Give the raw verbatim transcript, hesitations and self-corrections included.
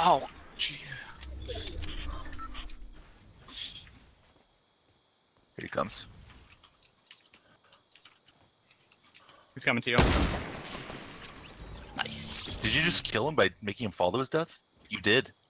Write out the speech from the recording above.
Oh, gee. Here he comes. He's coming to you. Nice. Did you just kill him by making him fall to his death? You did.